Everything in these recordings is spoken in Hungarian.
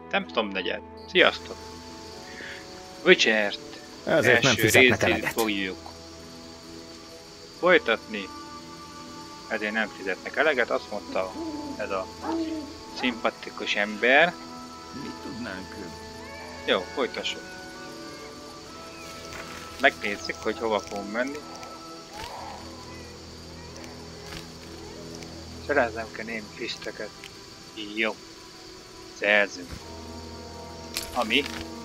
Templom negyed. Sziasztok! Witchert Ezért nem fizetnek eleget. Fogjuk folytatni. Ezért nem fizetnek eleget, azt mondta ez a szimpatikus ember. Mit tudnánk? Jó, folytassuk. Megnézzük, hogy hova fogunk menni. Szerezzem kell némi fiszteket. Jó. Szerzünk. Ami?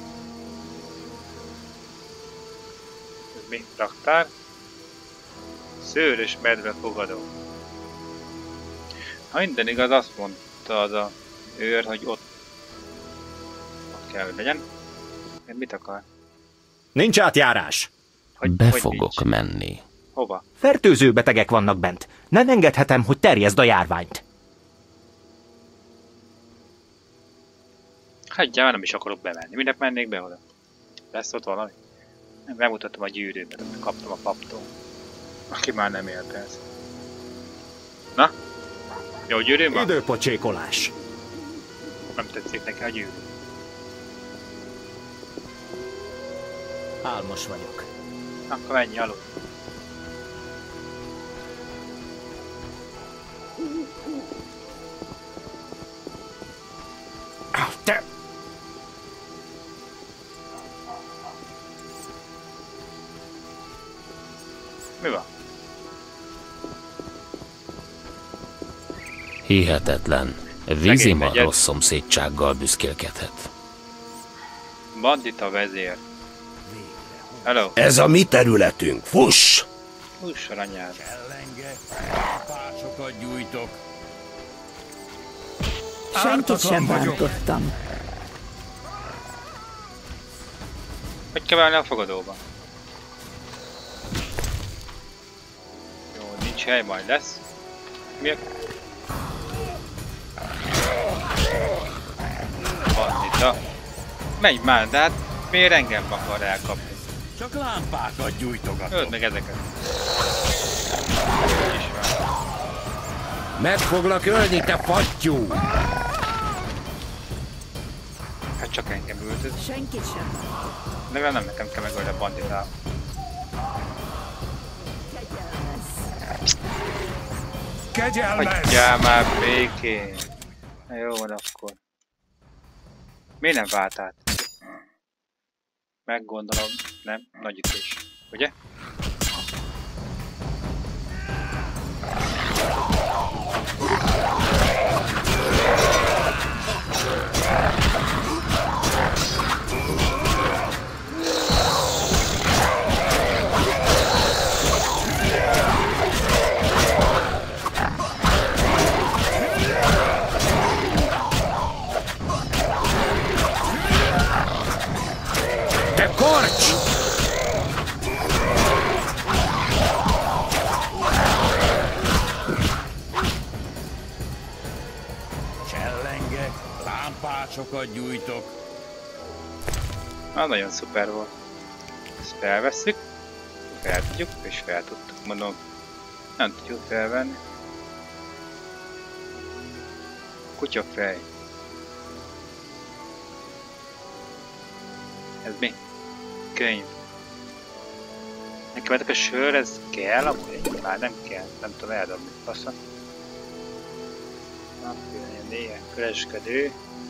Ez mi? Raktár? Szőrös medve fogadó. Ha minden igaz, azt mondta az a őr, hogy ott kell, hogy legyen. Mit akar? Nincs átjárás. Be fogok menni. Hova? Fertőző betegek vannak bent. Nem engedhetem, hogy terjeszd a járványt. Hagyjál, nem is akarok bemenni. Minek mennék be oda? Lesz ott valami? Bemutattam a gyűrűmet, amit kaptam a paptól. Aki már nem élt ez. Na? Jó gyűrűm van? Időpocsékolás. Nem tetszik neki a gyűrű. Álmos vagyok. Akkor menj aludj. Te! Mi van? Hihetetlen. Vizima rossz szomszédsággal büszkélkedhet. Bandita vezér. Hello. Ez a mi területünk. Fuss! Fusson anyád. Kellenge, pásokat gyújtok. Senkit sem bántottam. Hogy kell válni a fogadóba? Jó, nincs hely, majd lesz. Mi a... Bandita. Menj már, de hát miért engem akar elkapni? Csak lámpákat gyújtogatok. Öld meg ezeket. Meg foglak ölni, te fattyú! Hát csak engem üldöz. Senkit sem. Legalább nem nekem kell megölni a banditát. Kegyelmez! Hagyjál már békén! Na jó van akkor. Miért nem vált át? Meggondolom, nem? Nagyütés. Ugye? Te korcs! Csellengek, lámpásokat gyújtok. Nagyon szuper volt. Ezt felvesszük, fel tudjuk, és fel tudtuk, mondom. Nem tudjuk felvenni. Kutyafej. Ez mi? Könyv. Nekem a sör, ez kell, amúgy már nem kell, nem tudom eldobni, passza. Napjön, néha kereskedő.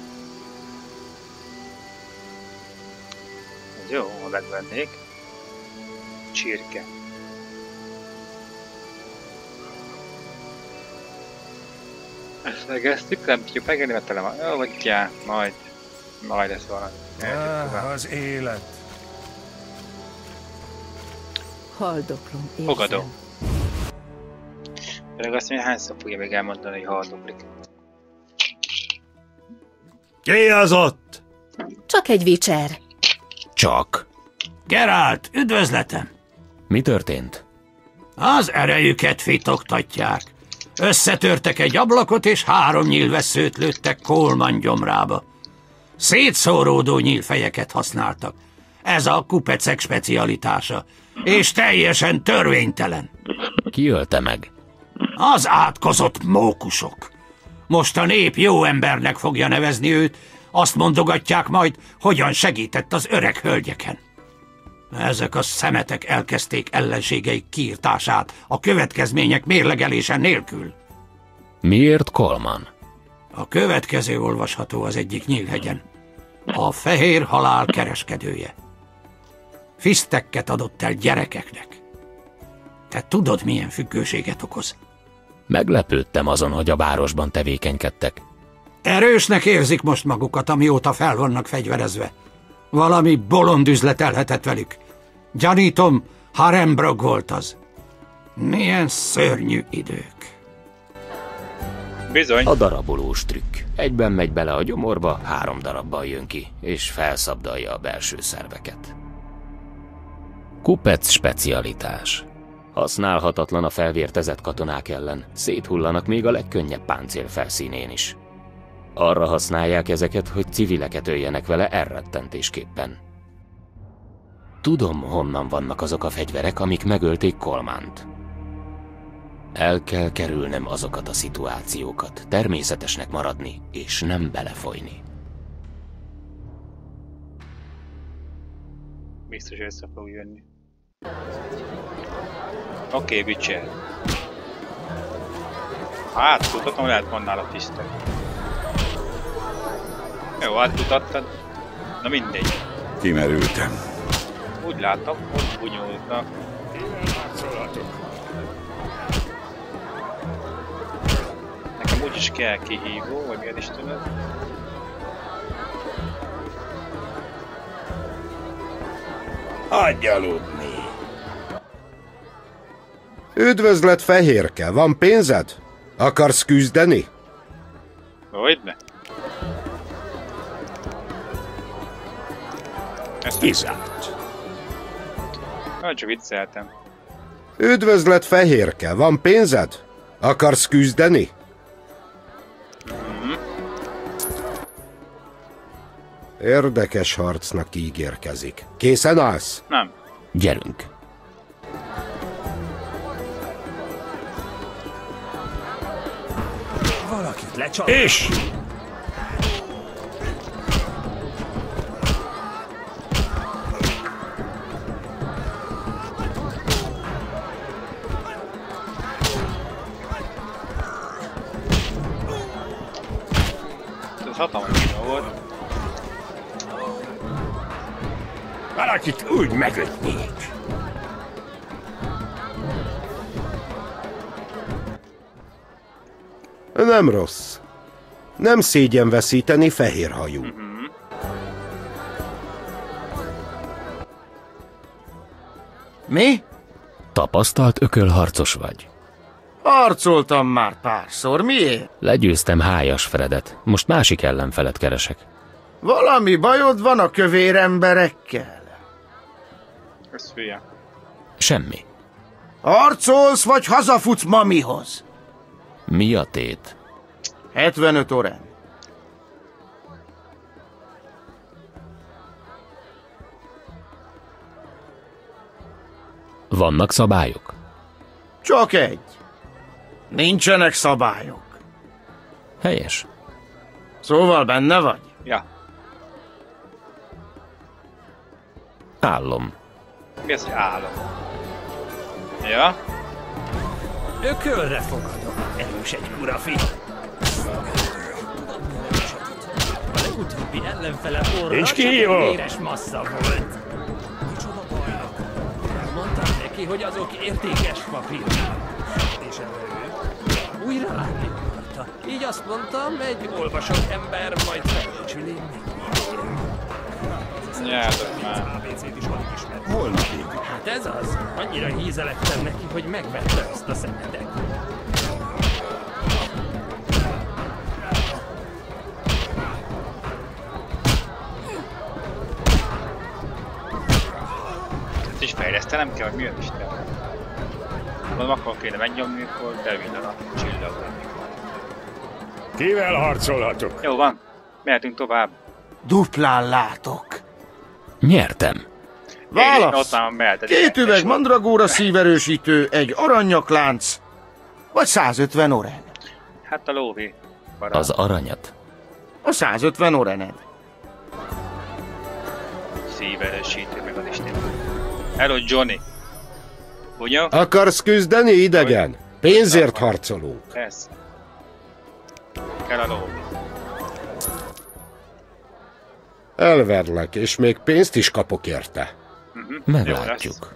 Ez jó, ha megvennék. Csirke. Ezt megesztük, nem tudjuk megenni, mert tele van. Jó, vagy já, majd lesz valami. Az élet. Haldoklom, érzem. Fogadó. Pedig azt mondja, hányszor fogja még elmondani, hogy haldoklik. Ki az ott? Csak egy Witcher. Csak. Geralt, üdvözletem! Mi történt? Az erejüket fitoktatják. Összetörtek egy ablakot, és 3 nyílvesszőt lőttek Coleman gyomrába. Szétszóródó nyílfejeket használtak. Ez a kupecek specialitása. És teljesen törvénytelen. Ki ölte meg? Az átkozott mókusok. Most a nép jó embernek fogja nevezni őt, Azt mondogatják majd, hogyan segített az öreg hölgyeken. Ezek a szemetek elkezdték ellenségeik kiirtását a következmények mérlegelése nélkül. Miért Coleman? A következő olvasható az egyik nyílhegyen. A fehér halál kereskedője. Fisztekket adott el gyerekeknek. Te tudod, milyen függőséget okoz? Meglepődtem azon, hogy a városban tevékenykedtek. Erősnek érzik most magukat, amióta fel vannak fegyverezve. Valami bolond üzlet elhetett velük. Gyanítom, Harembrog volt az. Milyen szörnyű idők. Bizony. A darabolós trükk. Egyben megy bele a gyomorba, 3 darabbal jön ki, és felszabdalja a belső szerveket. Kupec specialitás. Használhatatlan a felvértezett katonák ellen, széthullanak még a legkönnyebb páncél felszínén is. Arra használják ezeket, hogy civileket öljenek vele elrettentésképpen. Tudom, honnan vannak azok a fegyverek, amik megölték Colemant. El kell kerülnem azokat a szituációkat, természetesnek maradni, és nem belefolyni. Biztos össze fog jönni. Oké, Witcher. Hát, tudhatom, lehet van nála tisztek. Jó, átmutattad. Na mindegy. Kimerültem. Úgy látom, hogy bunyoltak. Nekem úgyis kell kihívó, vagy miért is tudod? Hagyj aludni. Üdvözlet, Fehérke, van pénzed? Akarsz küzdeni? Hogyne? Kizárt. Csak vicceltem. Üdvözlet, Fehérke, van pénzed? Akarsz küzdeni? Érdekes harcnak ígérkezik. Készen állsz? Nem. Gyerünk! Valakit lecsap. És! Ez hatalmas videó volt. Valakit úgy megötnék. Nem rossz. Nem szégyen veszíteni fehérhajú. Mi? Tapasztalt ökölharcos vagy. Harcoltam már párszor, miért? Legyőztem Hájas Fredet, most másik ellenfelet keresek. Valami bajod van a kövér emberekkel? Ez hülye. Semmi. Harcolsz, vagy hazafutsz mamihoz? Mi a tét? 75 órán. Vannak szabályok? Csak egy. Nincsenek szabályok. Helyes. Szóval benne vagy? Ja. Állom. Mi az, hogy álom? Ja? Ökölre fogadom. Erős egy kurafi. A legutóbbi ellenfele orra Nincs ki, csak jó? egy véres massza volt. Micsoda bajnak? Mondtam neki, hogy azok értékes papír. És ő újra látni akarta. Így azt mondtam, egy olvasott ember majd felbecsüli. Nyelved már. Holnapig. Hát ez az. Annyira hízelektem neki, hogy megvette azt a szemetet. Ezt is fejlesztenem kell, hogy mi az Isten. Mondom, akkor kéne megnyomni, akkor bevillan a csillag. Kivel harcolhatok? Jó van, mehetünk tovább. Duplán látok. Nyertem. Válasz! Mehetett. 2 üveg mandragóra szíverősítő, egy aranyaklánc, vagy 150 orán. Hát a lóvé. Barát. Az aranyat. A 150 orened. Szíveresítő meg az Isten. Hello, Johnny. Ugye? Akarsz küzdeni, idegen? Pénzért harcolunk. Persze. Kell a ló. Elverlek, és még pénzt is kapok érte. Meglátjuk.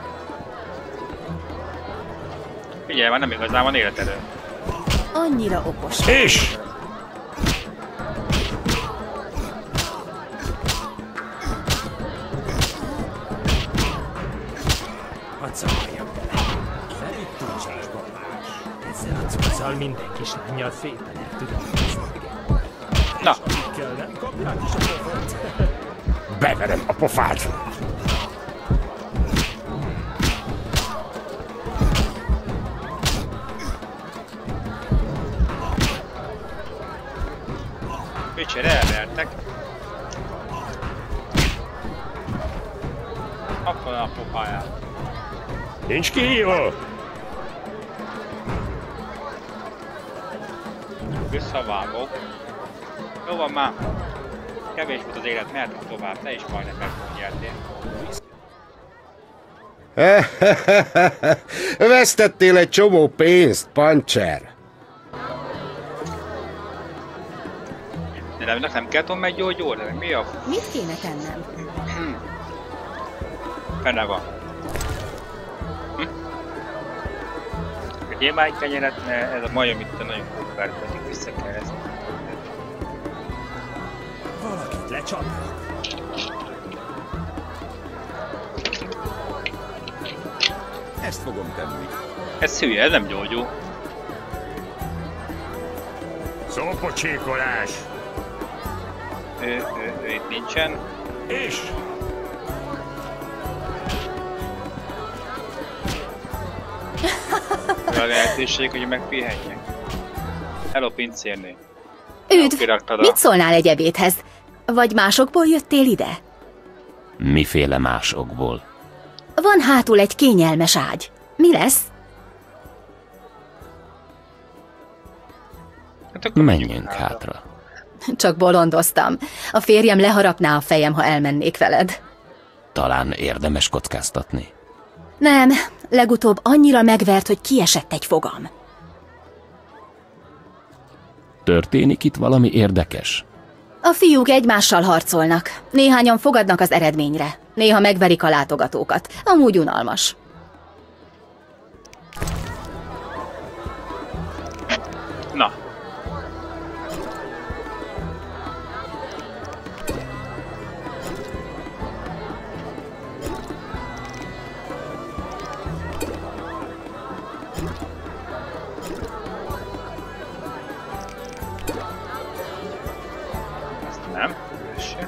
Figyelj, már nem igazán van életedő. Annyira okos. És! Hadd szavaljam bele. Nem itt túlzásban más. Ezzel a cuccal minden kislánnyal szépen el tudom nézni. Na. Kell, nem kapják is a pofont. Beverem a pofát! Bicsére elvertek. Akkor a pofáját. Nincs kihívó! Visszavágok. Jó van már. Kevés volt az élet, mehetünk tovább. Te is majdnem megnyertél. Vesztettél egy csomó pénzt, Puncher. De nem kell tudom meggyógyulni, mi a... Mit kéne tennem? Fene van. Ugye már egy kenyeret, ez a majom itt nagyon kókvárkodik, vissza kell ezt. Valakit lecsapnak. Ezt fogom tenni. Ez hülye, ez nem gyógyul. Szópocsékolás! Ő itt nincsen. És! A lehetőség, hogy megpihenjek. Hello, pincérnő. Üdv! Kiraktad a... Mit szólnál egy ebédhez? Vagy másokból jöttél ide? Miféle másokból? Van hátul egy kényelmes ágy. Mi lesz? Hát akkor Menjünk hátra. Csak bolondoztam. A férjem leharapná a fejem, ha elmennék veled. Talán érdemes kockáztatni. Nem, legutóbb annyira megvert, hogy kiesett egy fogam. Történik itt valami érdekes? A fiúk egymással harcolnak. Néhányan fogadnak az eredményre. Néha megverik a látogatókat. Amúgy unalmas. Na. Nem, ügyesen.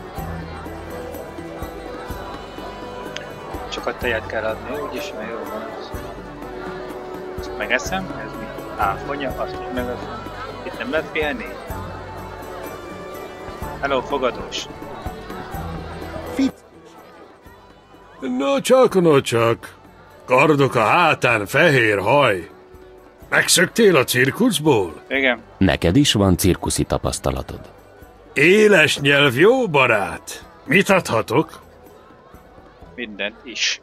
Csak a tejet kell adni, úgyis, mert jó van az. Ezt megeszem, ez mi? Áfonya, azt is megeszem. Itt nem lehet pihenni? Hello, fogadós! No csak. Kardok a hátán, fehér haj. Megszöktél a cirkuszból? Igen. Neked is van cirkuszi tapasztalatod? Éles nyelv, jó barát. Mit adhatok? Mindent is.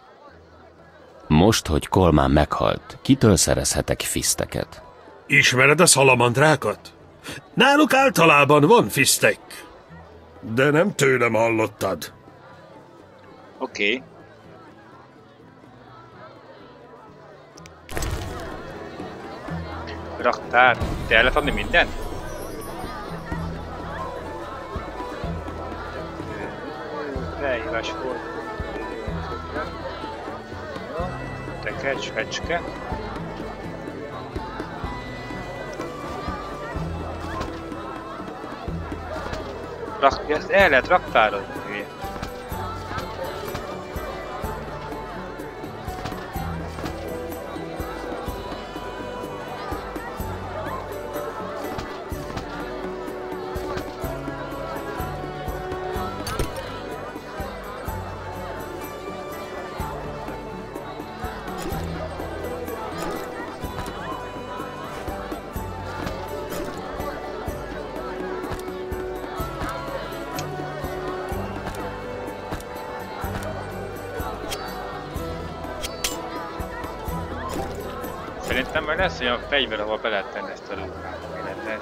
Most, hogy Colman meghalt, kitől szerezhetek fiszteket? Ismered a szalamandrákat? Náluk általában van fisztek. De nem tőlem hallottad. Oké. Raktár. Te el lehet adni mindent? Leírás volt. Tekercs, fecske. Ezt el lehet raktározni. Majd lesz olyan fegyver, ahol be lehet tenni ezt a lukát, ami lehet.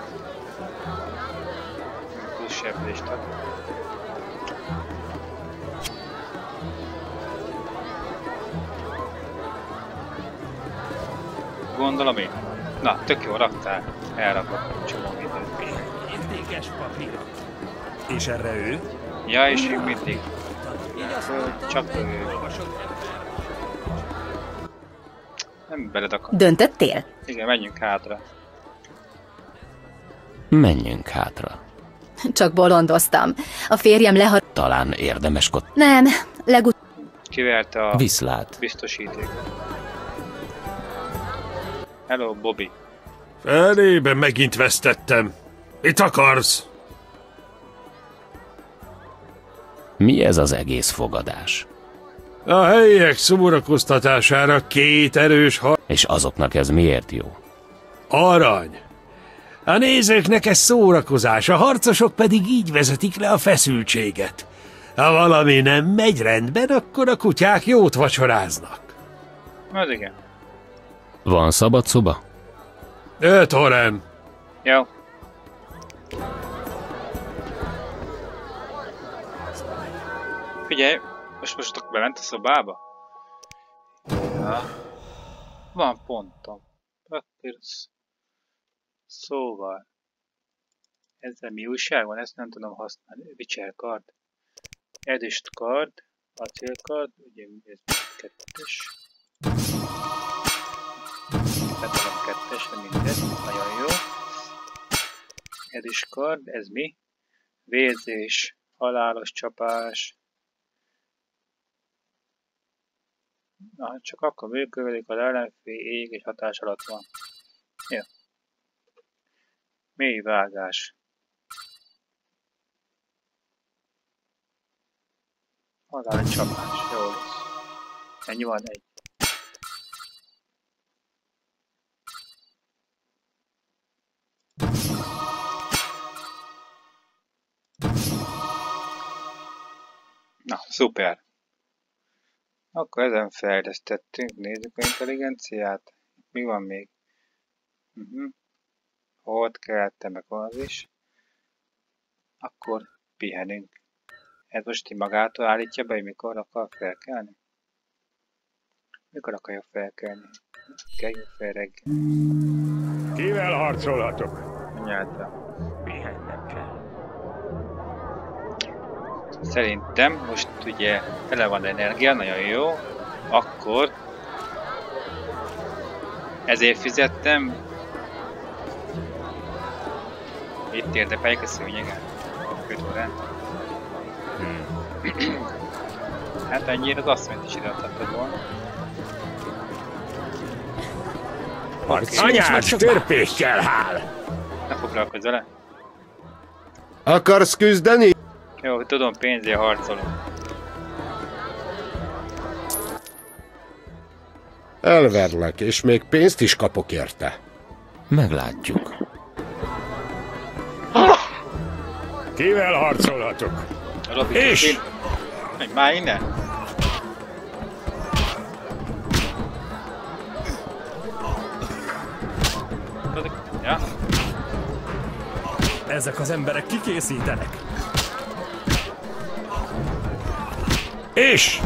Plusz sebzést ad. Gondolom én. Na, tök jó, raktál. Elrakott csomó mindent. Értékes papírok. És erre ő? Ja, és még mindig. Csak ő. Nem beled akar. Döntöttél? Igen, menjünk hátra. Menjünk hátra. Csak bolondoztam. A férjem Talán érdemes Nem, Kiverte a Viszlát. biztosítékot. Hello, Bobby. Felében megint vesztettem. Mit akarsz? Mi ez az egész fogadás? A helyiek szórakoztatására 2 erős És azoknak ez miért jó? arany. A nézőknek ez szórakozás, a harcosok pedig így vezetik le a feszültséget. Ha valami nem megy rendben, akkor a kutyák jót vacsoráznak. Az igen. Van szabad szoba? 5 orem. Jó. Figyelj, most bement a szobába? Ja. Van pontom. Szóval. Ezzel mi újság van? Ezt nem tudom használni. Witcher kard. Edist kard. Acélkard. Ugye ez 2-es. Betalom 2-esre, mindegy. Nagyon jó. Edist kard. Ez mi? Vérzés. Halálos csapás. Na, csak akkor működik, az ellenfél ég és hatás alatt van. Jó. Mély vágás. Halálos csapás. Jó lesz. Ennyi van, 1. Na, szuper. Akkor ezen fejlesztettünk, nézzük a intelligenciát. Mi van még? Ott kellettem meg az is. Akkor pihenünk. Ez most így magától állítja be, hogy mikor akar felkelni? Mikor akarja felkelni? Keljünk fel reggel. Kivel harcolhatok? Nyáltam. Pihennem kell. Szerintem most ugye tele van energia, nagyon jó. Akkor ezért fizettem. Itt érdekeljük a szőnyeget. 5 órán. Hát ennyire az asszonyt is ideadhattad volna. Anyád, törpékkel hál! Ne foglalkozz vele. Akarsz küzdeni? Jó, tudom, pénzért harcolom. Elverlek, és még pénzt is kapok érte. Meglátjuk. Kivel harcolhatok? És? Menj már innen! Ja? Ezek az emberek kikészítenek. És!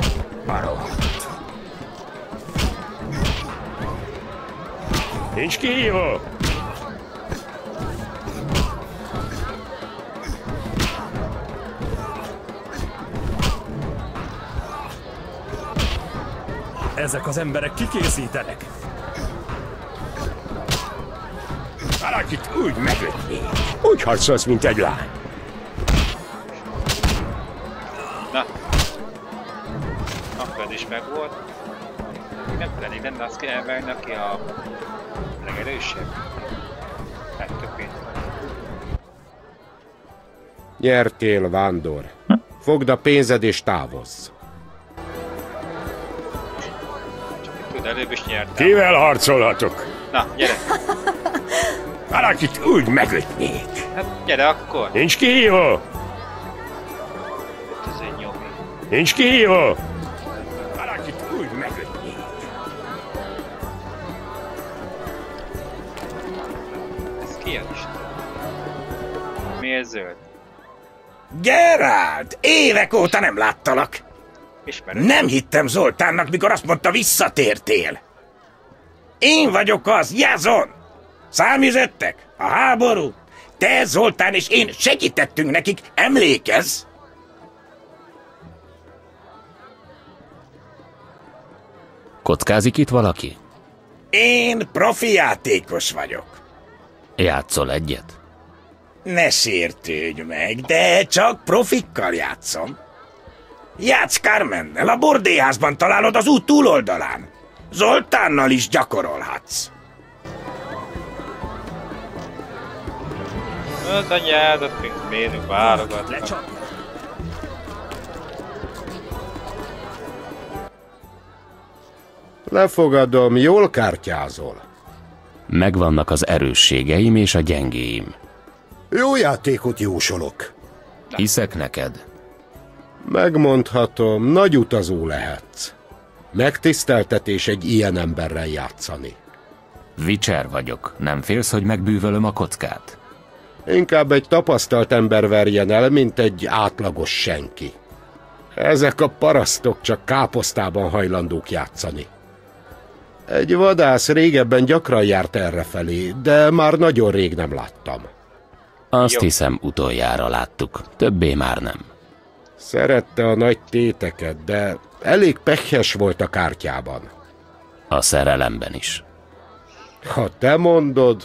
Nincs kihívó! Ezek az emberek kikészítenek. Valakit úgy megötnék. Úgy harcolsz, mint egy lány. Na. Akkor ez is megvolt. Nem pedig lenne, azt kell elvenni, aki a legerősebb. Hát több pénz van. Nyertél, vándor. Fogd a pénzed és távozz. Tud, előbb is nyertem. Kivel harcolhatok? Na, gyere! Valakit úgy megötnék. Hát gyere akkor! Nincs kihívó! Ez egy nyomi. Nincs kihívó! Valakit úgy megötnék. Ki az Isten? Miért zöld? Geralt! Évek óta nem láttalak! Ismerem. Nem hittem Zoltánnak, mikor azt mondta, visszatértél. Én vagyok az, Jazon! Számüzettek? A háború? Te, Zoltán és én segítettünk nekik, emlékezz? Kockázik itt valaki? Én profi játékos vagyok. Játszol egyet? Ne sértődj meg, de csak profikkal játszom. Játsz Carmennel, a bordélyházban találod az út túloldalán. Zoltánnal is gyakorolhatsz. Az anyádat, mint miért válogatnak. Lefogadom, jól kártyázol. Megvannak az erősségeim és a gyengéim. Jó játékot jósolok. Hiszek neked. Megmondhatom, nagy utazó lehetsz. Megtiszteltetés egy ilyen emberrel játszani. Witcher vagyok. Nem félsz, hogy megbűvölöm a kockát? Inkább egy tapasztalt ember verjen el, mint egy átlagos senki. Ezek a parasztok csak káposztában hajlandók játszani. Egy vadász régebben gyakran járt errefelé, de már nagyon rég nem láttam. Azt hiszem, utoljára láttuk. Többé már nem. Szerette a nagy téteket, de elég pekhes volt a kártyában. A szerelemben is. Ha te mondod...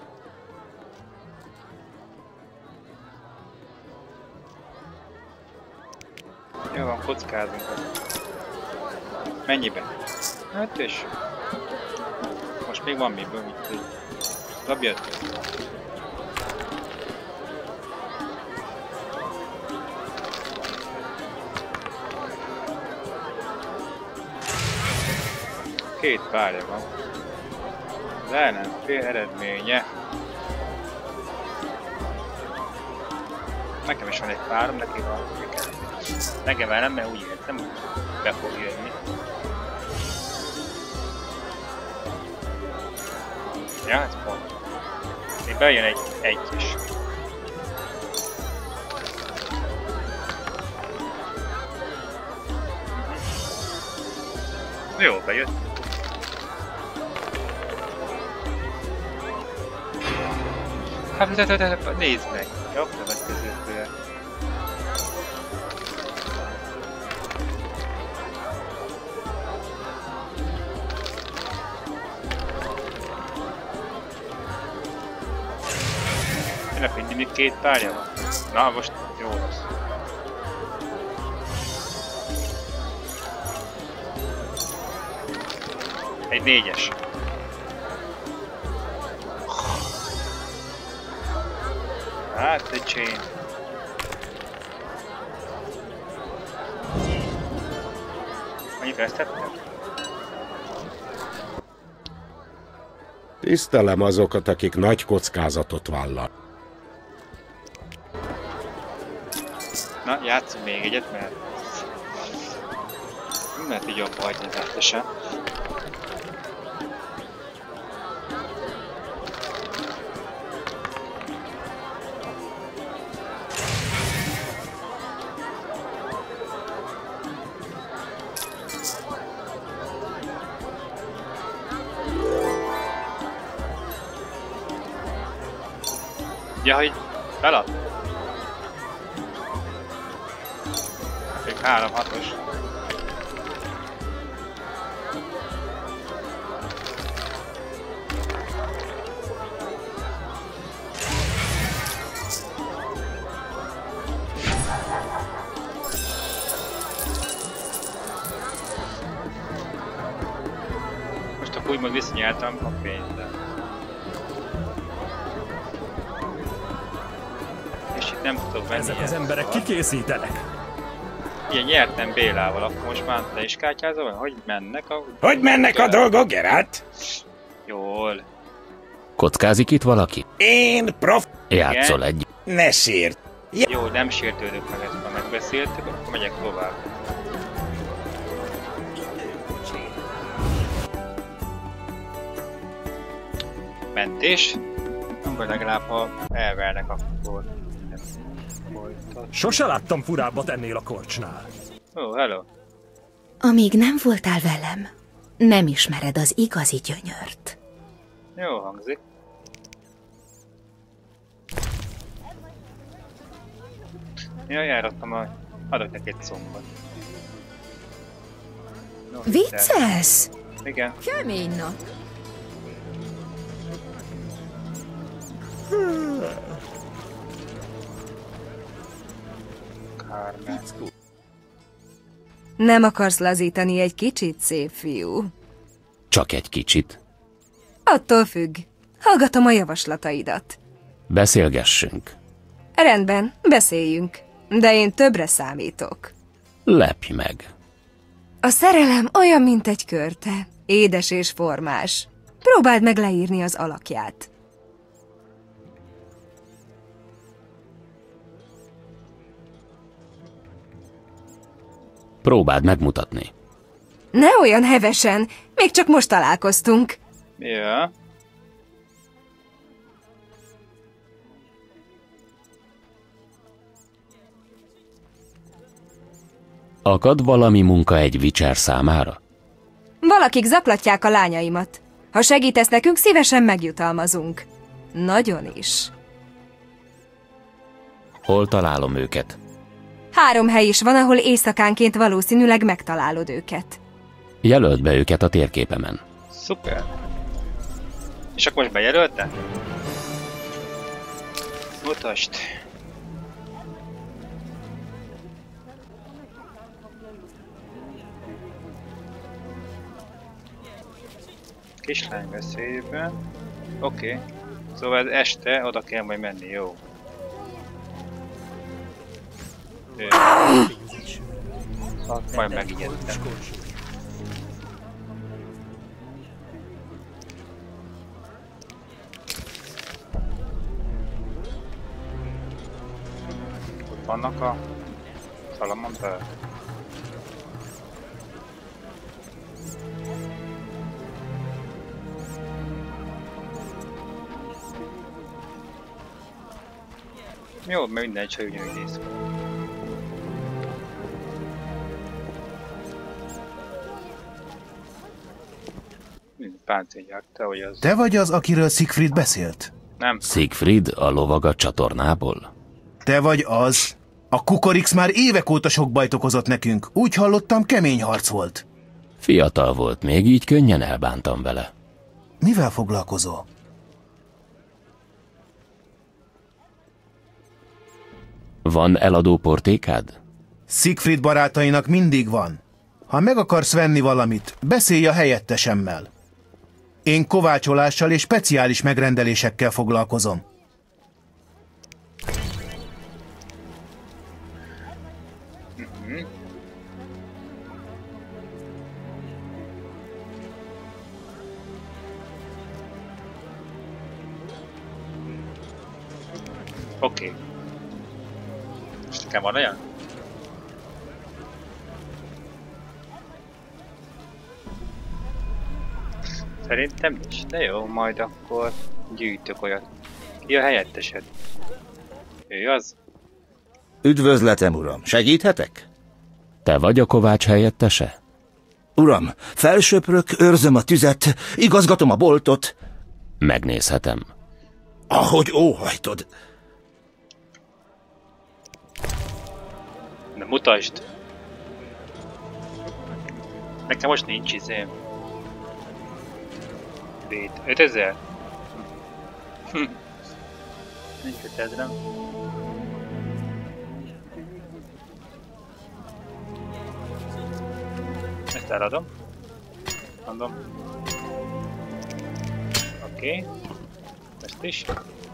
Jó van, kockázunk. Mennyiben? Hát és... Most még van miből, mit dobjad. Két párja van. Az ellenfél eredménye. Nekem is van egy párom, neki van. Nekem már nem, mert úgy értem, hogy be fog jönni. Ja, ez pont. Még bejön egy egyes. Jó, bejött. Hát, nézd meg. Jó, következőkből. Tényleg mindig két párja van. Na, most jó lesz. Egy négyes. Hát, egy chain. Annyit vesztettem? Tisztelem azokat, akik nagy kockázatot vállal. Na, játszunk még egyet, mert... Nem lehet így abba hagyni vesztesen. Ja, hogy felad? Még 3-6-os. Most akkor úgymond visszanyertem a pénzt. Nem tudok venni. Ezek az emberek kikészítenek. Igen, nyertem Bélával, akkor most már te is kártyázol? Hogy mennek a... Hogy mennek a dolgok, Geralt? Jól. Kockázik itt valaki? Én Játszol egy. Ne sért. Jó, nem sértődök meg, ezt már megbeszéltük, akkor megyek tovább. Mentés. Vagy legalább, ha elvernek, akkor... Sose láttam furábbat ennél a korcsnál. Ó, hello. Amíg nem voltál velem, nem ismered az igazi gyönyört. Jó hangzik. Ja, járattam a... Adok neki egy szombat. No, viccelsz? Igen. Kemény nap. Nem akarsz lazítani egy kicsit, szép fiú? Csak egy kicsit. Attól függ. Hallgatom a javaslataidat. Beszélgessünk. Rendben, beszéljünk. De én többre számítok. Lepj meg. A szerelem olyan, mint egy körte. Édes és formás. Próbáld meg leírni az alakját. Próbáld megmutatni. Ne olyan hevesen, még csak most találkoztunk. Ja. Akad valami munka egy Witcher számára? Valakik zaklatják a lányaimat. Ha segítesz nekünk, szívesen megjutalmazunk. Nagyon is. Hol találom őket? 3 hely is van, ahol éjszakánként valószínűleg megtalálod őket. Jelöld be őket a térképemen. Szuper. És akkor most bejelölte? Mutasd. Kislány veszélyben. Oké. Szóval este oda kell majd menni, jó? Majd megijedtem. Ott vannak a Salamandrák. Jó, mert minden csak ugyanúgy néz ki. Páncélják, te vagy az. Te vagy az, akiről Siegfried beszélt? Nem. Siegfried a lovag a csatornából? Te vagy az. A Kukorix már évek óta sok bajt okozott nekünk. Úgy hallottam, kemény harc volt. Fiatal volt még, így könnyen elbántam vele. Mivel foglalkozol? Van eladó portékád? Siegfried barátainak mindig van. Ha meg akarsz venni valamit, beszélj a helyettesemmel. Én kovácsolással és speciális megrendelésekkel foglalkozom. Oké. Most nekem van olyan? Szerintem nincs, de jó, majd akkor gyűjtök olyat. Ki a helyettesed? Ő az? Üdvözletem, uram. Segíthetek? Te vagy a kovács helyettese? Uram, felsöprök, őrzöm a tüzet, igazgatom a boltot. Megnézhetem. Ahogy óhajtod. De mutasd! Nekem most nincs izém. 5000? Nincs 5000-em. Ezt eladom. Mondom. Oké. Ezt is.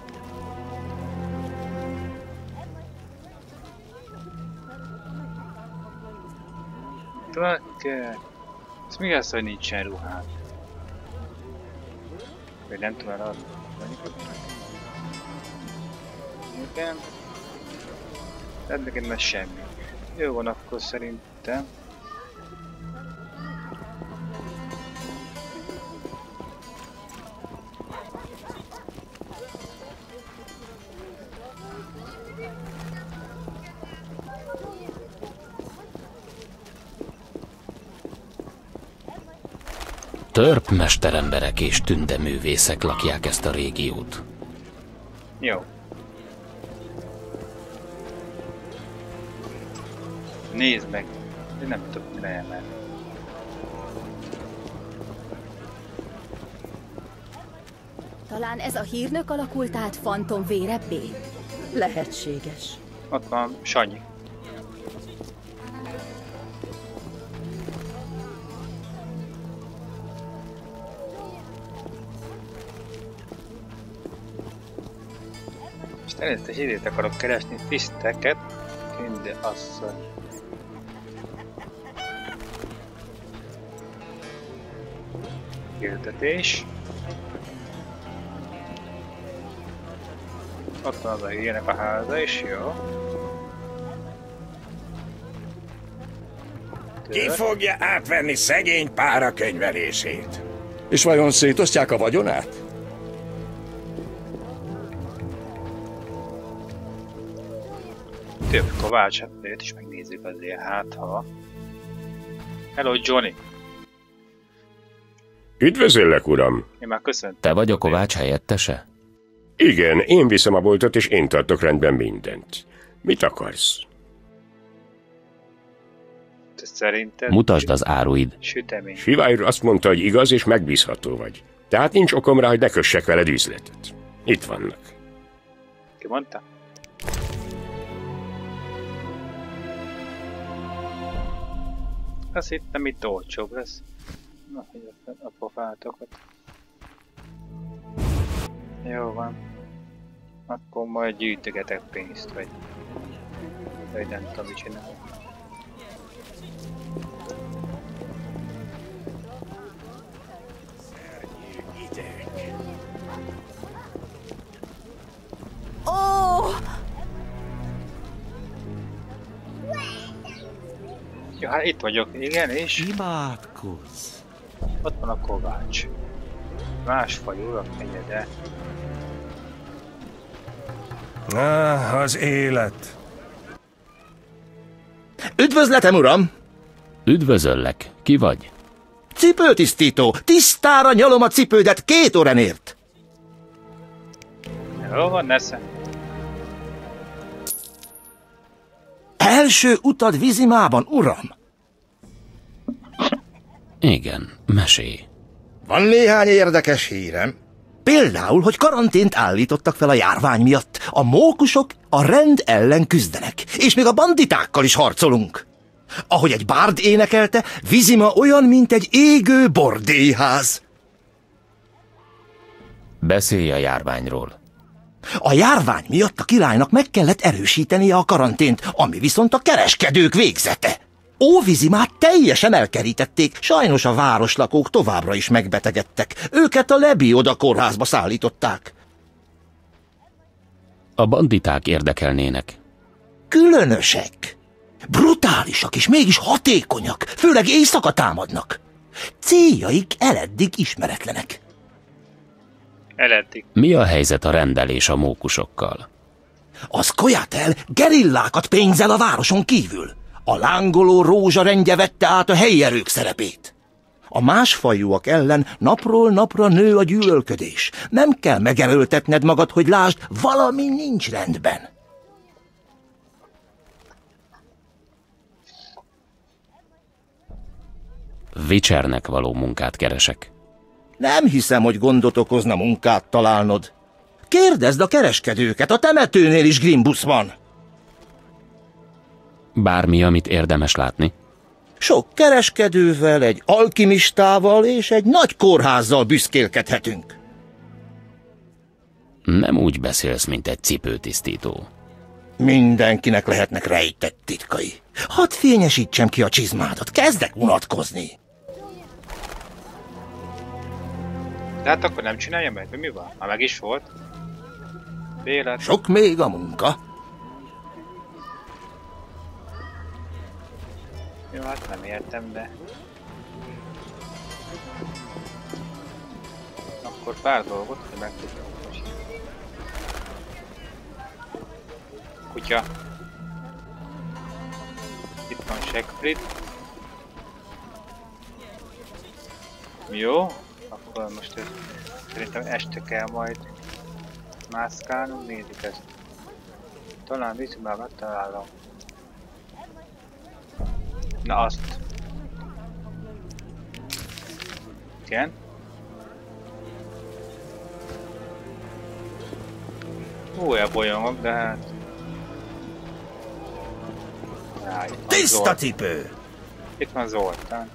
Ez mi az, hogy nincsen ruhád? Vagy nem tudom eladni. Igen. Tehát nekem ez semmi. Jó van akkor szerintem. Törp mesteremberek és tündeművészek lakják ezt a régiót. Jó. Nézd meg. Én nem tudok mire elmenni. Talán ez a hírnök alakult át fantom vérebbé? Lehetséges. Ott van Sanyi. És természetes idét akarok keresni, tiszteket, Kinde asszony. Hirdetés. Ott van az a híjének a háza is, jó. Ki fogja átvenni szegény pára könyvelését? És vajon szétosztják a vagyonát? Több Kovács, hát őt is megnézzük azért, hát ha... Hello, Johnny! Üdvözöllek, uram! Én már köszöntem. Te vagy a Kovács helyettese? Igen, én viszem a boltot, és én tartok rendben mindent. Mit akarsz? Szerinted... Mutasd az áruid. Sütemény. Sivályr azt mondta, hogy igaz és megbízható vagy. Tehát nincs okom rá, hogy ne kössek veled üzletet. Itt vannak. Ki mondta? Azt hittem, itt olcsóbb lesz. Na, hogy a pofátokat. Jó van. Akkor majd gyűjtögetek pénzt, vagy nem tudom, mit csinálok. Ó! Jó, hát itt vagyok, igen, és... Imádkozz! Ott van a Kovács. Másfaj urak negyede. Az élet. Üdvözletem, uram! Üdvözöllek. Ki vagy? Cipőtisztító! Tisztára nyalom a cipődet 2 órenért! Jó van, nesze. Első utad Vizimában, uram! Igen, mesélj. Van néhány érdekes hírem. Például, hogy karantént állítottak fel a járvány miatt. A mókusok a rend ellen küzdenek, és még a banditákkal is harcolunk. Ahogy egy bárd énekelte, Vizima olyan, mint egy égő bordélyház. Beszélj a járványról. A járvány miatt a királynak meg kellett erősítenie a karantént, ami viszont a kereskedők végzete. Óvizimát teljesen elkerítették, sajnos a városlakók továbbra is megbetegedtek. Őket a Lebioda kórházba szállították. A banditák érdekelnének. Különösek. Brutálisak és mégis hatékonyak, főleg éjszaka támadnak. Céljaik eleddig ismeretlenek. Eleddig. Mi a helyzet a rendelés a mókusokkal? Az Koyatel gerillákat pénzel a városon kívül. A lángoló rózsa rendje vette át a helyi erők szerepét. A másfajúak ellen napról napra nő a gyűlölködés. Nem kell megerőltetned magad, hogy lásd, valami nincs rendben. Witchernek való munkát keresek. Nem hiszem, hogy gondot okozna munkát találnod. Kérdezd a kereskedőket, a temetőnél is Grimbus van. Bármi, amit érdemes látni? Sok kereskedővel, egy alkimistával és egy nagy kórházzal büszkélkedhetünk. Nem úgy beszélsz, mint egy cipőtisztító. Mindenkinek lehetnek rejtett titkai. Hadd fényesítsem ki a csizmádat, kezdek unatkozni. De hát akkor nem csinálja meg, mi van? Már meg is volt. Vélet. Sok még a munka. Jó, hát nem értem, de... Akkor pár dolgot, hogy meg tudjuk most. Kutya. Itt van Segfrid. Jó, akkor most szerintem este kell majd mászkálnunk, nézzük ezt. Talán vízben megtalálom. Na azt. Igen. Elbolyongok, de hát... Tiszta cipő! Itt van Zoltán.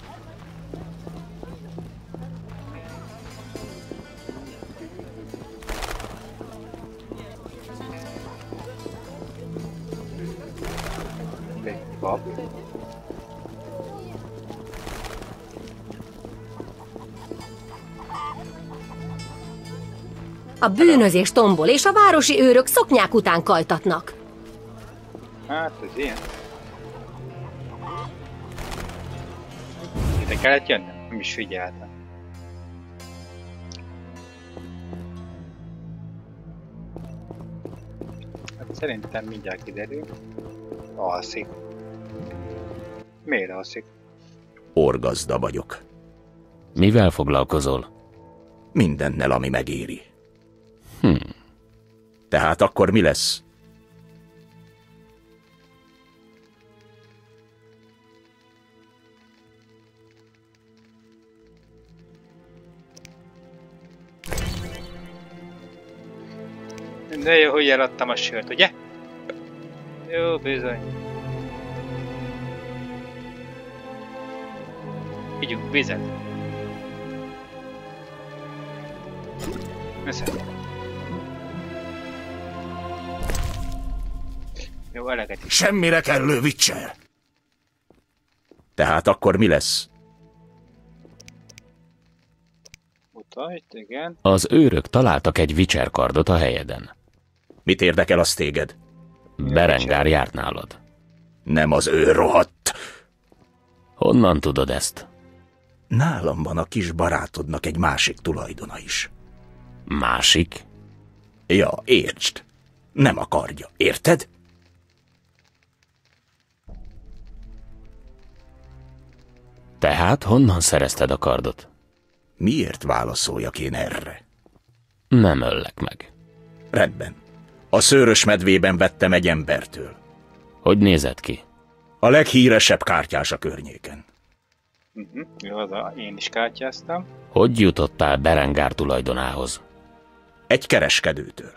Pap. A bűnözés tombol, és a városi őrök szoknyák után kaltatnak. Hát, ez ilyen. Ide kellett jönnöm? Nem is figyeltem. Hát szerintem mindjárt kiderül. Alszik. Miért alszik? Orgazda vagyok. Mivel foglalkozol? Mindennel, ami megéri. Tehát akkor mi lesz? De jó, hogy eladtam a sört, ugye? Jó, bizony. Igyunk vizet. Köszönöm. Jó, eleget is. Semmire kellő, Witcher! Tehát akkor mi lesz? Mutasd, igen. Az őrök találtak egy Witcher kardot a helyeden. Mit érdekel az téged? Berengar járt nálad. Nem az ő rohadt. Honnan tudod ezt? Nálam van a kis barátodnak egy másik tulajdona is. Másik? Ja, értsd. Nem a kardja, érted? Tehát honnan szerezted a kardot? Miért válaszoljak én erre? Nem öllek meg. Rendben. A Szőrös medvében vettem egy embertől. Hogy nézett ki? A leghíresebb kártyás a környéken. Jó, én is kártyáztam. Hogy jutottál Berengar tulajdonához? Egy kereskedőtől.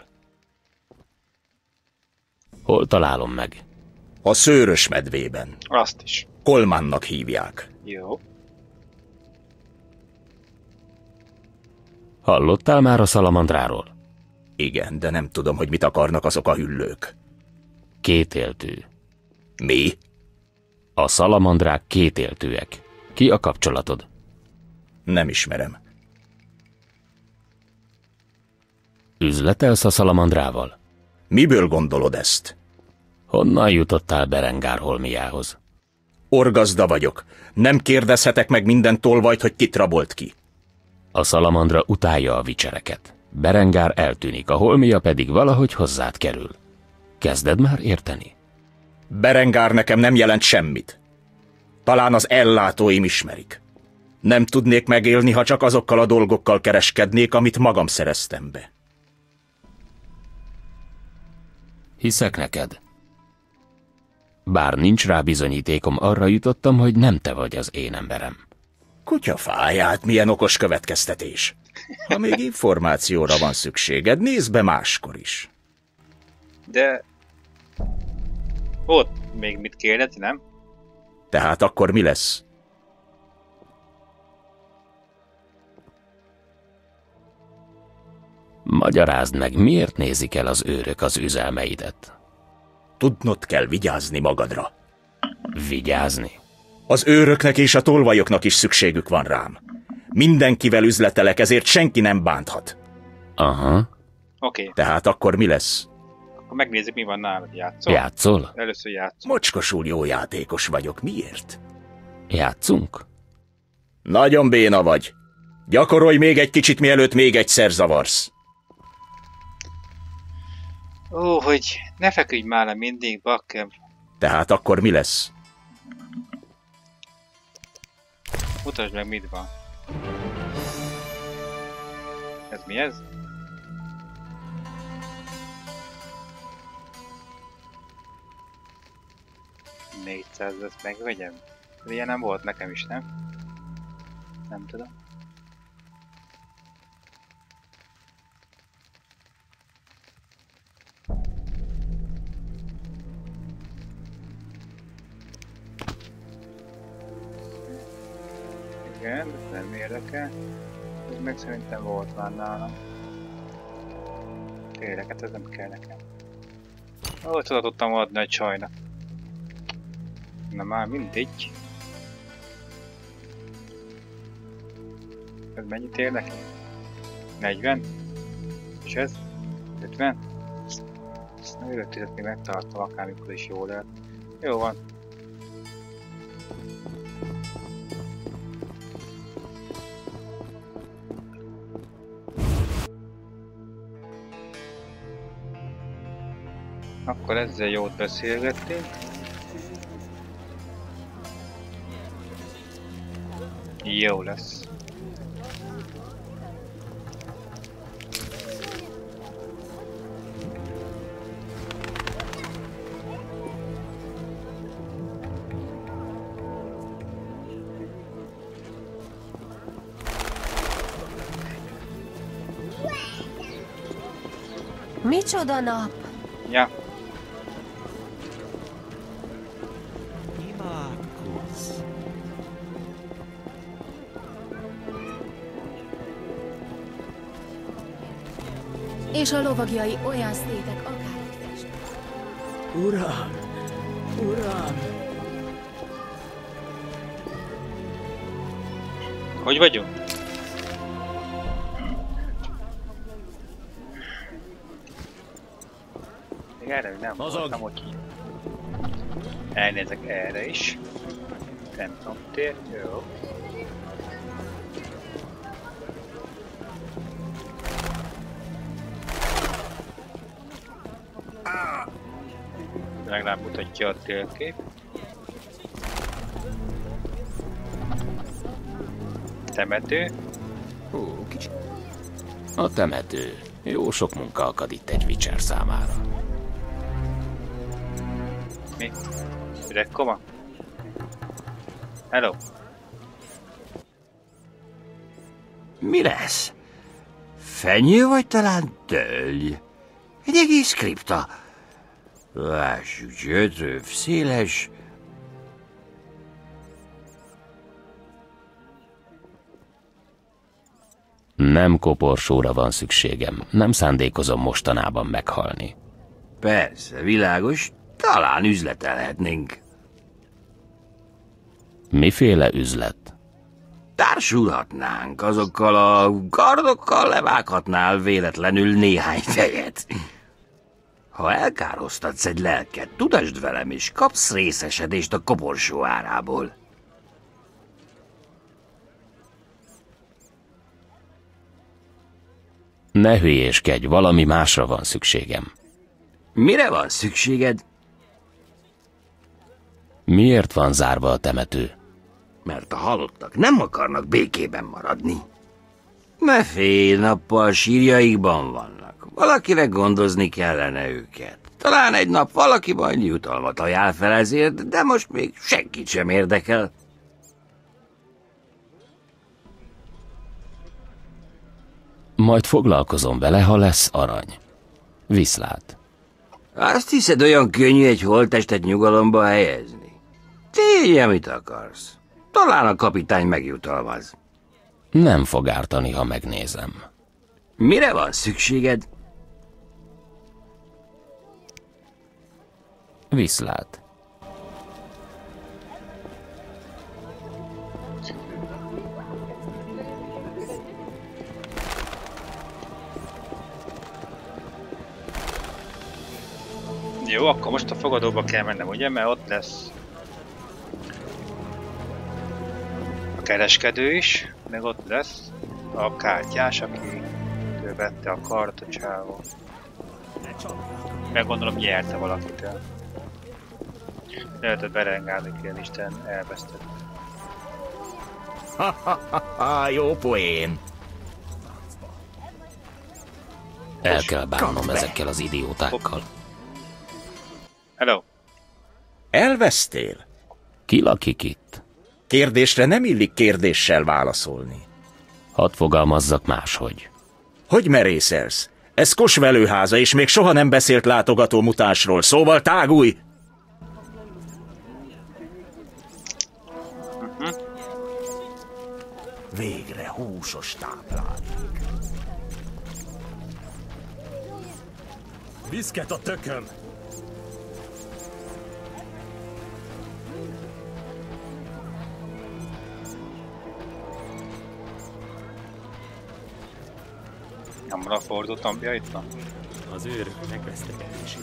Hol találom meg? A Szőrös medvében. Azt is. Kolmannak hívják. Jó. Hallottál már a szalamandráról? Igen, de nem tudom, hogy mit akarnak azok a hüllők. Kétéltű. Mi? A szalamandrák kétéltűek. Ki a kapcsolatod? Nem ismerem. Üzletelsz a szalamandrával? Miből gondolod ezt? Honnan jutottál Berengar holmiához? Orgazda vagyok. Nem kérdezhetek meg minden tolvajt, hogy kit rabolt ki. A szalamandra utálja a Witchereket. Berengar eltűnik, a holmia pedig valahogy hozzád kerül. Kezded már érteni? Berengar nekem nem jelent semmit. Talán az ellátóim ismerik. Nem tudnék megélni, ha csak azokkal a dolgokkal kereskednék, amit magam szereztem be. Hiszek neked. Bár nincs rá bizonyítékom, arra jutottam, hogy nem te vagy az én emberem. Kutyafáját, milyen okos következtetés. Ha még információra van szükséged, nézd be máskor is. De... Ott még mit kérdezni, nem? Tehát akkor mi lesz? Magyarázd meg, miért nézik el az őrök az üzelmeidet? Tudnod kell vigyázni magadra. Vigyázni? Az őröknek és a tolvajoknak is szükségük van rám. Mindenkivel üzletelek, ezért senki nem bánthat. Aha. Oké. Tehát akkor mi lesz? Akkor megnézzük, mi van nálad. Játszol? Játszol? Először játszol. Mocskosul jó játékos vagyok. Miért? Játszunk? Nagyon béna vagy. Gyakorolj még egy kicsit, mielőtt még egyszer zavarsz. Ó, hogy ne feküdj már le mindig, bakker. Tehát akkor mi lesz? Mutasd meg, mit van. Mi ez? $400, ezt megvegyem? Ilyen nem volt nekem is, nem? Nem tudom. Igen, nem érdekel. Ez meg szerintem volt már nálam. Tényleg, hát ez nem kell nekem. Ó, oda tudtam adni a csajnak. Na már mindegy. Ez mennyit ér neki? 40? És ez? 50? Ezt nem előtt még megtartom, akármikor is jól lehet. Jó van. Akkor ezzel jót beszélgettünk. Jó lesz. Micsoda nap? Ja. És a lovagjai olyan szépek, akár egy festő. Uram! Uram! Hogy vagyunk? Még erre nem voltam, hogy elnézek erre is. Nem tudom, tér, jó. Legalább mutatja a térkép. Temető. Kicsit. A temető. Jó sok munka akad itt egy Witcher számára. Mi? Üregkoma? Hello. Mi lesz? Fenyő vagy talán tölgy? Egy egész kripta. Lássuk, gyötrő, széles. Nem koporsóra van szükségem. Nem szándékozom mostanában meghalni. Persze, világos. Talán üzletelhetnénk. Miféle üzlet? Társulhatnánk, azokkal a gardokkal levághatnál véletlenül néhány fejet. Ha elkároztatsz egy lelket, tudasd velem, és kapsz részesedést a koporsó árából. Ne hülyéskedj, valami másra van szükségem. Mire van szükséged? Miért van zárva a temető? Mert a halottak nem akarnak békében maradni. Ne félj, nappal sírjaikban vannak. Valakire gondozni kellene őket. Talán egy nap valaki majd jutalmat ajánl fel ezért, de most még senkit sem érdekel. Majd foglalkozom vele, ha lesz arany. Viszlát. Azt hiszed, olyan könnyű egy holttestet nyugalomba helyezni? Tégy, amit akarsz. Talán a kapitány megjutalmaz. Nem fog ártani, ha megnézem. Mire van szükséged? Viszlát. Jó, akkor most a fogadóba kell mennem, ugye? Mert ott lesz a kereskedő is, meg ott lesz a kártyás, aki vette a kart a csávó. Meg gondolom nyerte valakitől. Lehetett berengálni kell, Isten elvesztett. Jó poén. El kell bánnom ezekkel az idiótákkal. Hello. Elvesztél? Ki lakik itt? Kérdésre nem illik kérdéssel válaszolni. Hadd fogalmazzak máshogy. Hogy merészelsz? Ez Kosvelőháza, és még soha nem beszélt látogató mutánsról, szóval tágulj! Végre húsos táplálék. Viszket a tököm! Nyomra fordult ambja itt van? Az őrök megvesztegetésére.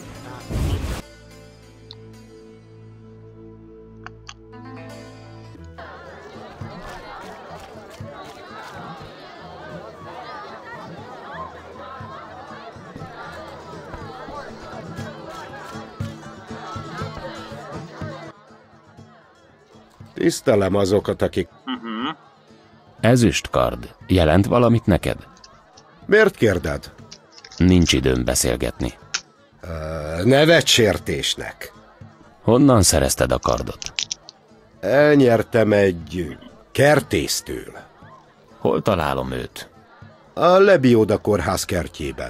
Tisztelem azokat, akik... Ezüstkard. Jelent valamit neked? Miért kérded? Nincs időm beszélgetni. Nevetsértésnek. Honnan szerezted a kardot? Elnyertem egy kertésztől. Hol találom őt? A Lebioda kórház kertjében.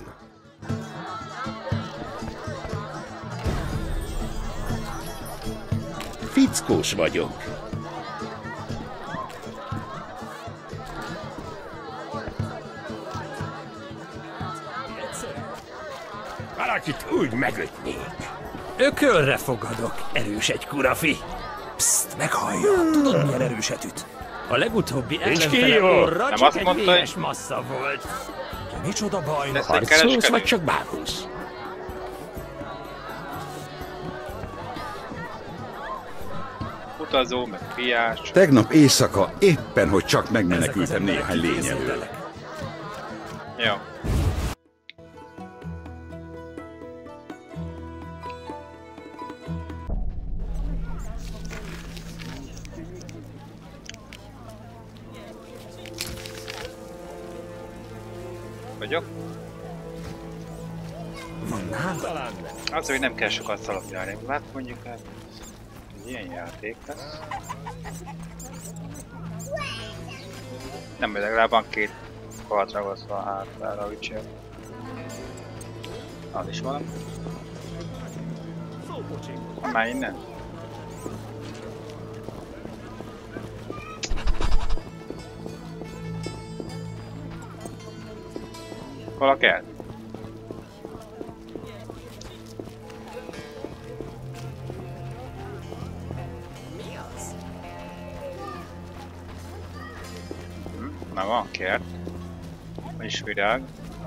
Fickós vagyok. Valakit úgy megötnék. Ökölre fogadok, erős egy kurafi. Pszt, meghallja, tudod milyen erőset üt? A legutóbbi ellenfele orra csak egy véres massza volt. Micsoda baj? Harcolsz, vagy csak bábulsz? Utazó, meg fiás. Tegnap éjszaka éppen, hogy csak megmenekültem néhány lény elől. Jó. Vagyok? Van nálam? Az, hogy nem kell sokat szaladgálni. Hát mondjuk hát... Ilyen játék lesz. Nem, de legalább van két kart ragasztva hátára a vicsél. Az is valami. Már innen. Hol a kert? Na van kert. És virág.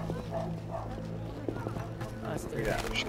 Azt virágos.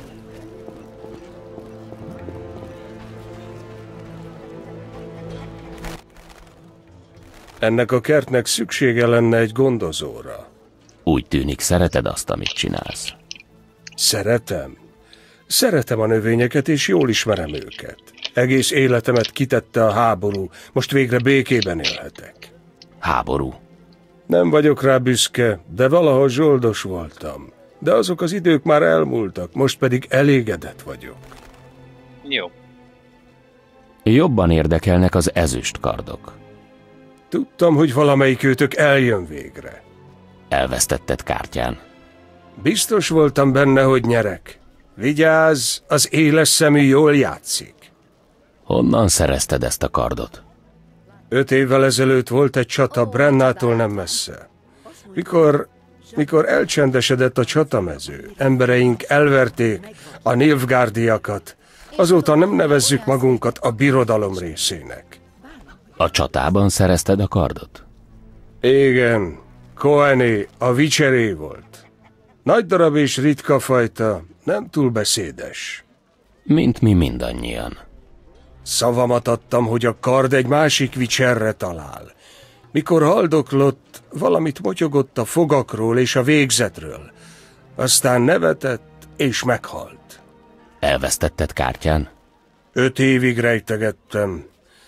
Ennek a kertnek szüksége lenne egy gondozóra. Úgy tűnik, szereted azt, amit csinálsz. Szeretem. Szeretem a növényeket, és jól ismerem őket. Egész életemet kitette a háború, most végre békében élhetek. Háború? Nem vagyok rá büszke, de valahol zsoldos voltam. De azok az idők már elmúltak, most pedig elégedett vagyok. Jó. Jobban érdekelnek az ezüstkardok. Tudtam, hogy valamelyik őtök eljön végre. Elvesztetted kártyán. Biztos voltam benne, hogy nyerek. Vigyázz, az éles szemű jól játszik. Honnan szerezted ezt a kardot? 5 évvel ezelőtt volt egy csata Brennától nem messze. Mikor elcsendesedett a csatamező, embereink elverték a Nilfgaardiakat, azóta nem nevezzük magunkat a birodalom részének. A csatában szerezted a kardot? Igen, Koené, a vicseré volt. Nagy darab és ritka fajta, nem túl beszédes. Mint mi mindannyian. Szavamat adtam, hogy a kard egy másik vicserre talál. Mikor haldoklott, valamit motyogott a fogakról és a végzetről. Aztán nevetett és meghalt. Elvesztetted kártyán? 5 évig rejtegettem.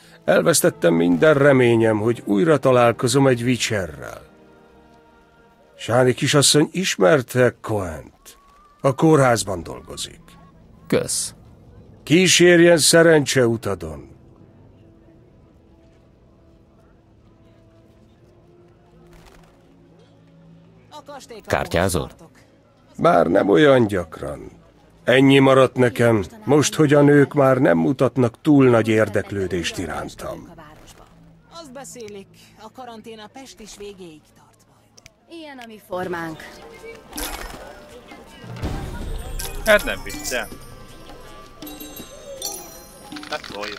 Elvesztettem minden reményem, hogy újra találkozom egy vicserrel. Sáni kisasszony ismerte Cohent. A kórházban dolgozik. Kösz. Kísérjen szerencse utadon. Kártyázol? Már nem olyan gyakran. Ennyi maradt nekem, most, hogy a nők már nem mutatnak túl nagy érdeklődést irántam. Azt beszélik, a karantén a Pest is végéig tart majd. Ilyen a mi formánk. Hát nem viccel. Hát olyan.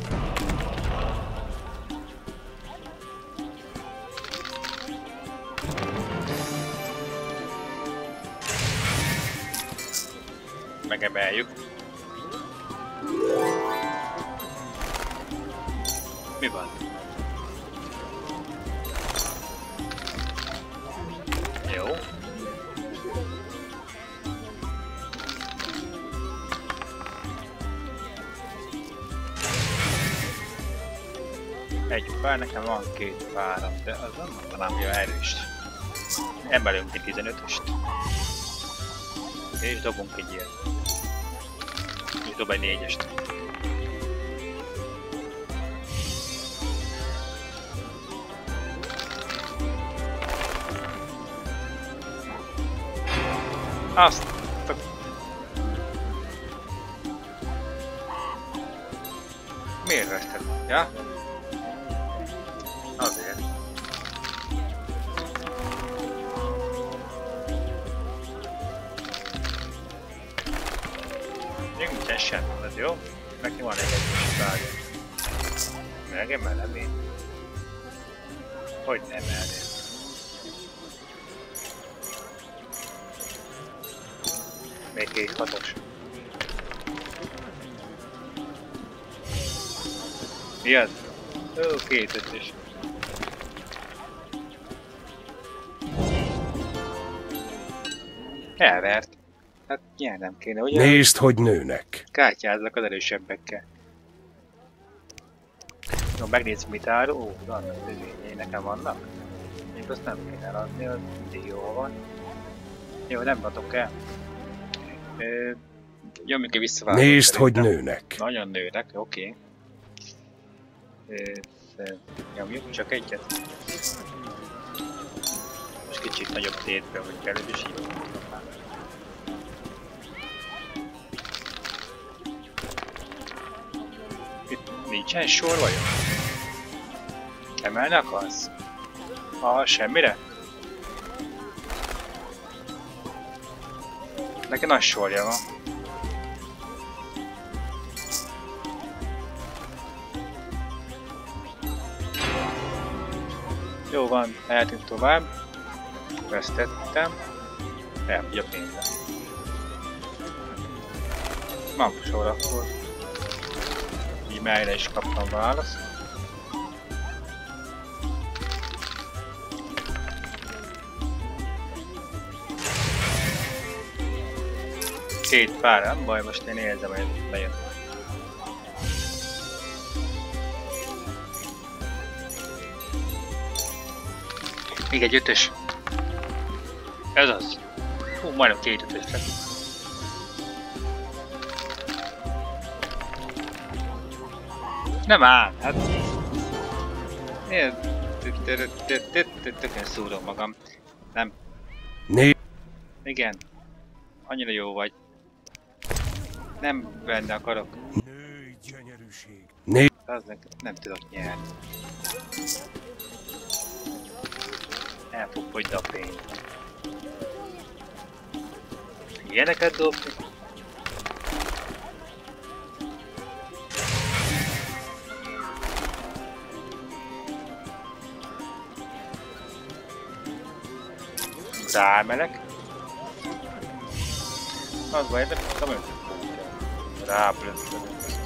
Megemeljük. Mi van? Jó. Egy pár, nekem van 2 páram, de az nem mondanám, hogy erős. Emelünk egy 15-öst. És dobunk egy ilyen. És dob egy 4-est. Azt... Miért veszted? Ja? Azért. Nincsen semmi, ez jó? Neki van egy egyes vágya. Megemelem én? Hogy nem emelném? Még 2 6-os. Mi az? Ó, 2 5-ös. Elvert. Hát nyernem kéne, ugye? Nézd, hogy nőnek. Kártyázlak az erősebbekkel. Jó, megnézzük mit árul. Ó, vannak növényei, nekem vannak. Még azt nem kéne eladni, az mindig jól van. Jó, nem adok el. Nyomjuk egy visszaváltó. Nézd, hogy nőnek. Nagyon nőnek, oké. Nyomjuk csak egyet. Most kicsit nagyobb tétbe, hogy kell, és így. Itt nincsen sor vajon? Emelni akarsz? Semmire? Neki nagy sorja van. Jó van, mehetünk tovább. Vesztettem. Elmegy a pénzem. Van sor akkor. Így melyre is kaptam választ. Két pár, nem baj, most én érzem, hogy bejön. Még egy 5-ös. Ez az. Hú, majdnem 2 5-ös lett. Nem áll, hát... Én... Tökön szúrom magam. Nem. Igen. Annyira jó vagy. Nem benne akarok. Női gyönyörűség. Az nem tudok nyerni. Elfogd a pénzt. Ilyeneket dobni? Ráemelek. Az baj, de nem olyan ráplöttem.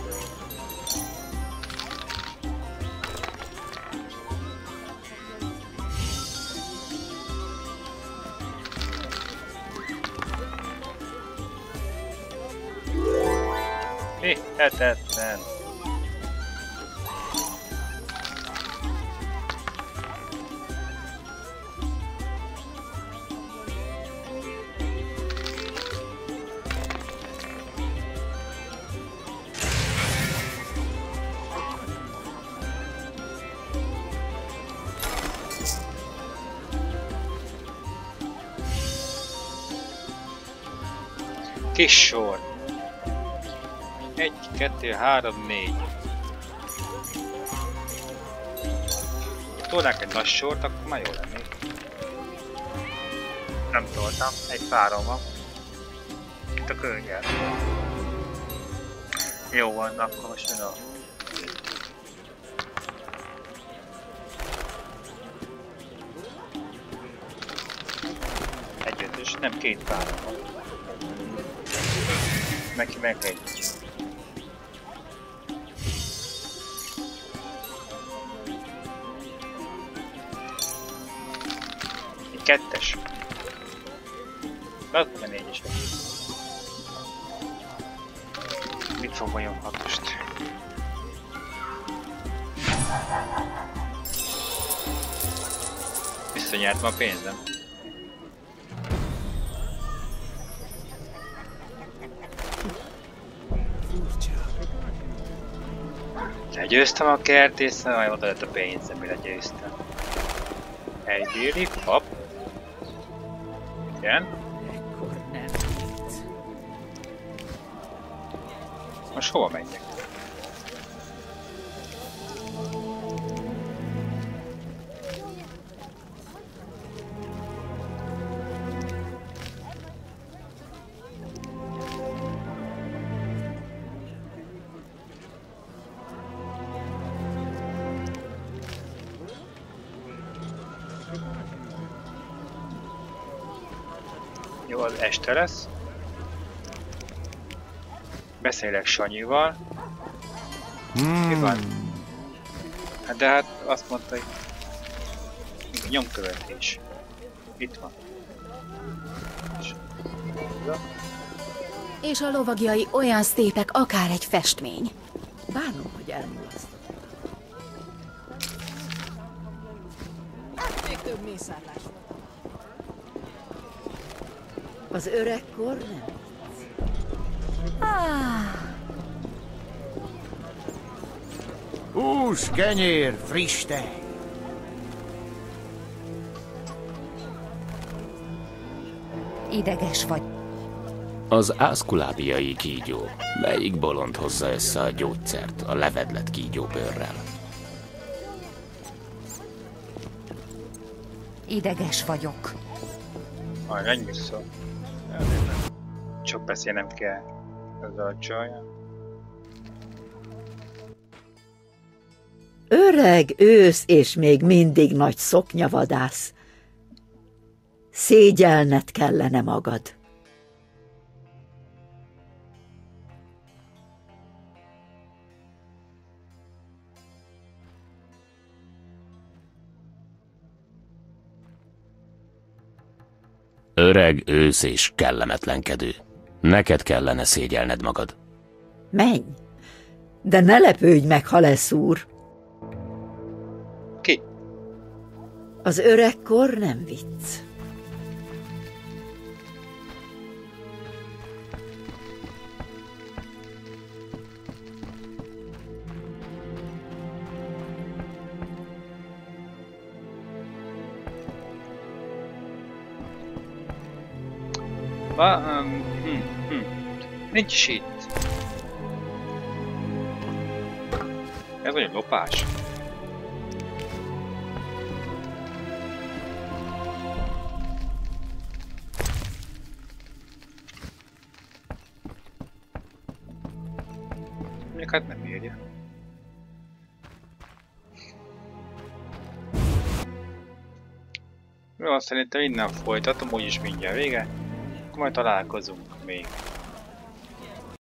Hihetetlen. Kis sor. 1, 2, 3, 4. Ha tolnánk egy nagy sort, akkor már jó lennék. Nem toltam, egy párom van. Itt a könnyel. Jó van, akkor most jön a... Egy ötös, nem két párom van. Neki meg egy. Egy kettes. Az a négyes. Mit fog vajon hatost? Visszanyertem a pénzem. Legyőztem a kertészen, majd oda lett a pénzem, mire győztem. Egy bírni, hopp. Igen. Most hova menjek? Jó, az este lesz. Beszélek Sanyival. Mi van? Hát de hát azt mondta, hogy nyomkövetés. Itt van. És a lovagjai olyan szépek, akár egy festmény. Bánom, hogy elmulasztottam. Még több mészárlás volt. Az öregkor nem. Hús, kenyér, friss tej. Ideges vagy. Az aszkulábiai kígyó. Melyik bolond hozza össze a gyógyszert a levedlet kígyóbőrrel? Ideges vagyok. Majd menj vissza. Csak beszélnem kell ezzel a csajjal. Öreg ősz és még mindig nagy szoknyavadász. Szégyelned kellene magad. Öreg, ősz és kellemetlenkedő. Neked kellene szégyelned magad. Menj, de ne lepődj meg, ha leszúr. Ki? Az öregkor nem vicc. Nincs is itt. Ez vagy egy lopás. Mondjuk hát nem írja. Jó, szerintem innen folytatom, úgyis mindjárt vége. Akkor majd találkozunk még.